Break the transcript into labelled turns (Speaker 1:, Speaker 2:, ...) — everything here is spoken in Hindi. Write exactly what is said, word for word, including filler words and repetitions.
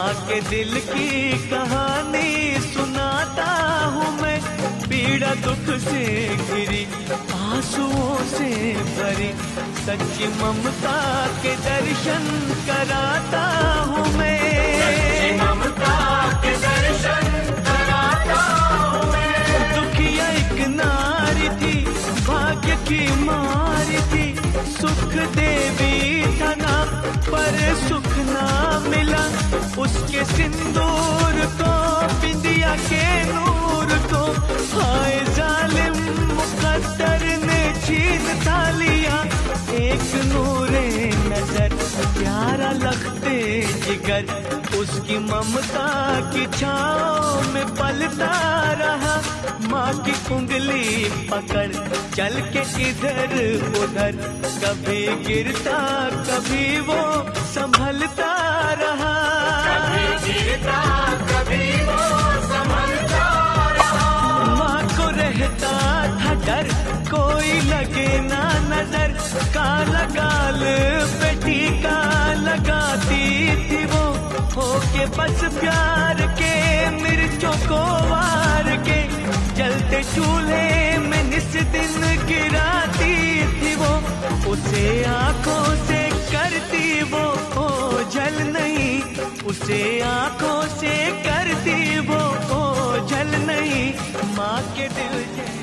Speaker 1: माँ के दिल की कहानी सुनाता हूँ मैं, पीड़ा दुख से घिरी आंसुओं से भरी, सच्ची ममता के दर्शन कराता हूँ मैं, सच्ची ममता के दर्शन कराता हूँ मैं। दुखिया एक नारी थी, भाग्य की मारी थी, सुख देवी था नाम पर सुख ना मिला, उसके सिंदूर को बिंदिया के नूर को, हाय जालिम मुकद्दर ने छीन था लिया, एक नूरे नजर प्यारा लगते जिगर, उसकी ममता की छाँव में पलता रहा, माँ की उंगली पकड़ चल के इधर उधर, कभी गिरता कभी वो संभलता रहा, कभी गिरता कभी वो संभलता रहा। माँ को रहता था डर कोई लगे ना नजर, काला गाल पे टीका लगाती थी वो, होके बस प्यार के मिर्चों को वार के, जलते चूल्हे में निस दिन गिराती थी वो, उसे आंखों से करती वो ओझल नहीं, उसे आंखों से करती वो ओझल नहीं, माँ के दिल